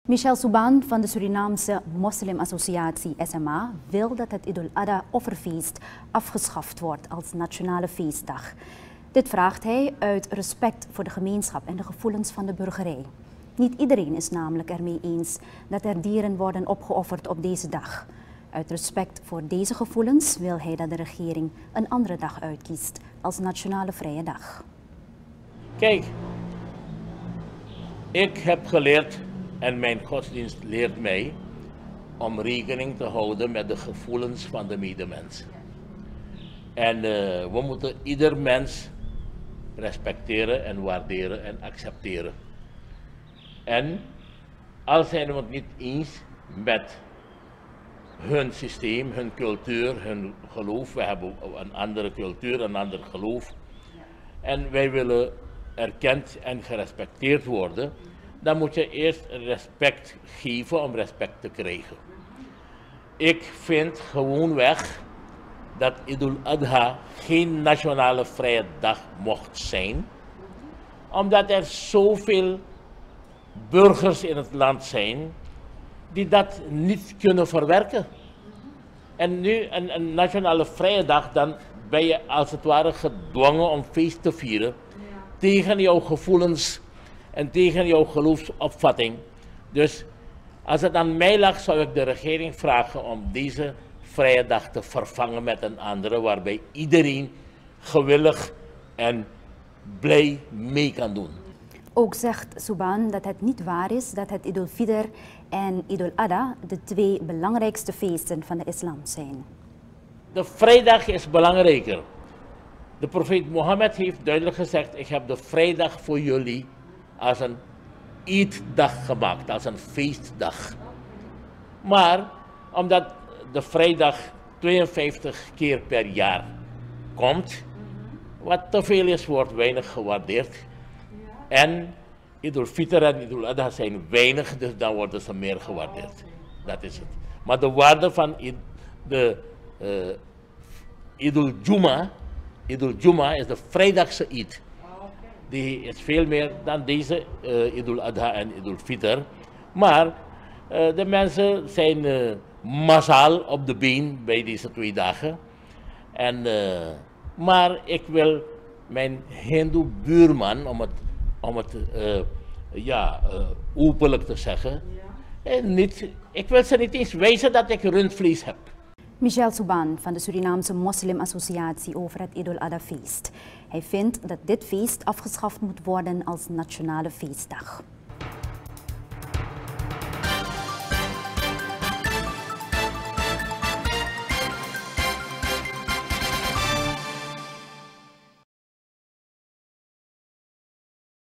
Michel Souban van de Surinaamse Moslimassociatie SMA wil dat het Idul Adha offerfeest afgeschaft wordt als nationale feestdag. Dit vraagt hij uit respect voor de gemeenschap en de gevoelens van de burgerij. Niet iedereen is namelijk ermee eens dat er dieren worden opgeofferd op deze dag. Uit respect voor deze gevoelens wil hij dat de regering een andere dag uitkiest als nationale vrije dag. Kijk, ik heb geleerd en mijn godsdienst leert mij om rekening te houden met de gevoelens van de medemens. En we moeten ieder mens respecteren en waarderen en accepteren. En al zijn we het niet eens met hun systeem, hun cultuur, hun geloof. We hebben een andere cultuur, een ander geloof. En wij willen erkend en gerespecteerd worden. Dan moet je eerst respect geven om respect te krijgen. Ik vind gewoonweg dat Idul Adha geen nationale vrije dag mocht zijn, omdat er zoveel burgers in het land zijn die dat niet kunnen verwerken. En nu een nationale vrije dag, dan ben je als het ware gedwongen om feest te vieren tegen jouw gevoelens en tegen jouw geloofsopvatting. Dus als het aan mij lag, zou ik de regering vragen om deze vrije dag te vervangen met een andere, waarbij iedereen gewillig en blij mee kan doen. Ook zegt Souban dat het niet waar is dat het Idul Fitr en Idul Adha de twee belangrijkste feesten van de islam zijn. De vrijdag is belangrijker. De profeet Mohammed heeft duidelijk gezegd: ik heb de vrijdag voor jullie als een eetdag gemaakt, als een feestdag. Maar omdat de vrijdag 52 keer per jaar komt, wat te veel is, wordt weinig gewaardeerd. En Idul Fitr en Idul Adha zijn weinig, dus dan worden ze meer gewaardeerd. Dat is het. Maar de waarde van Idul Juma is de vrijdagse Eid. Die is veel meer dan deze Idul Adha en Idul Fitr. Maar de mensen zijn massaal op de been bij deze twee dagen. Maar ik wil mijn Hindoe buurman, om het openlijk te zeggen, ik wil ze niet eens wijzen dat ik rundvlees heb. Michel Souban van de Surinaamse Moslimassociatie over het Idul Adha feest. Hij vindt dat dit feest afgeschaft moet worden als nationale feestdag.